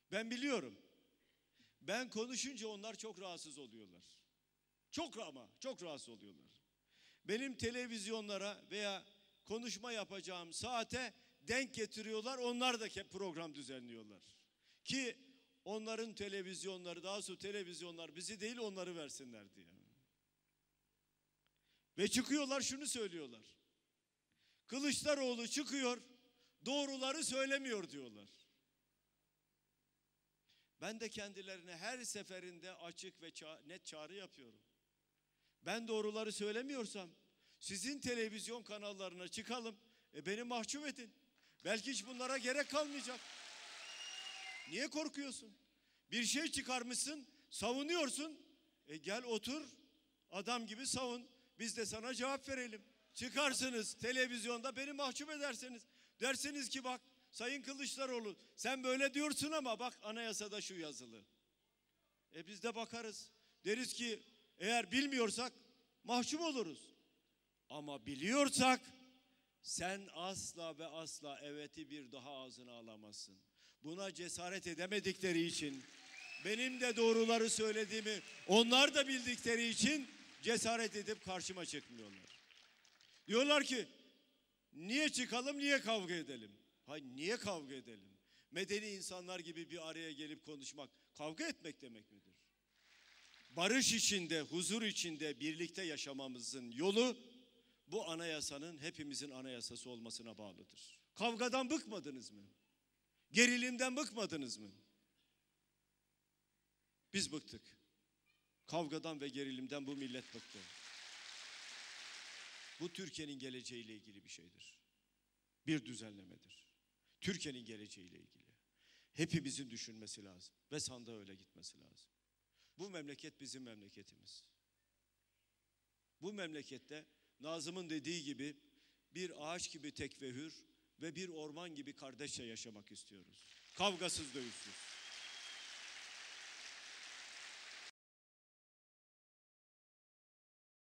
Ben biliyorum. Ben konuşunca onlar çok rahatsız oluyorlar. Çok rahatsız oluyorlar. Benim televizyonlara veya konuşma yapacağım saate denk getiriyorlar. Onlar da program düzenliyorlar. Ki onların televizyonları, daha sonra televizyonlar bizi değil onları versinler diye. Ve çıkıyorlar şunu söylüyorlar. Kılıçdaroğlu çıkıyor, doğruları söylemiyor diyorlar. Ben de kendilerine her seferinde açık ve net çağrı yapıyorum. Ben doğruları söylemiyorsam sizin televizyon kanallarına çıkalım, beni mahcup edin. Belki hiç bunlara gerek kalmayacak. Niye korkuyorsun? Bir şey çıkarmışsın, savunuyorsun. Gel otur, adam gibi savun. Biz de sana cevap verelim. Çıkarsınız televizyonda beni mahcup ederseniz. Dersiniz ki bak Sayın Kılıçdaroğlu sen böyle diyorsun ama bak anayasada şu yazılı. Biz de bakarız. Deriz ki eğer bilmiyorsak mahcup oluruz. Ama biliyorsak sen asla ve asla evet'i bir daha ağzına alamazsın. Buna cesaret edemedikleri için, benim de doğruları söylediğimi onlar da bildikleri için cesaret edip karşıma çıkmıyorlar. Diyorlar ki niye çıkalım, niye kavga edelim? Hayır, niye kavga edelim? Medeni insanlar gibi bir araya gelip konuşmak kavga etmek demek midir? Barış içinde, huzur içinde birlikte yaşamamızın yolu bu anayasanın hepimizin anayasası olmasına bağlıdır. Kavgadan bıkmadınız mı? Gerilimden bıkmadınız mı? Biz bıktık. Kavgadan ve gerilimden bu millet bıktı. Bu Türkiye'nin geleceğiyle ilgili bir şeydir. Bir düzenlemedir. Türkiye'nin geleceğiyle ilgili. Hepimizin düşünmesi lazım ve sandığa öyle gitmesi lazım. Bu memleket bizim memleketimiz. Bu memlekette Nazım'ın dediği gibi bir ağaç gibi tek ve hür ve bir orman gibi kardeşçe yaşamak istiyoruz. Kavgasız, dövüşsüz.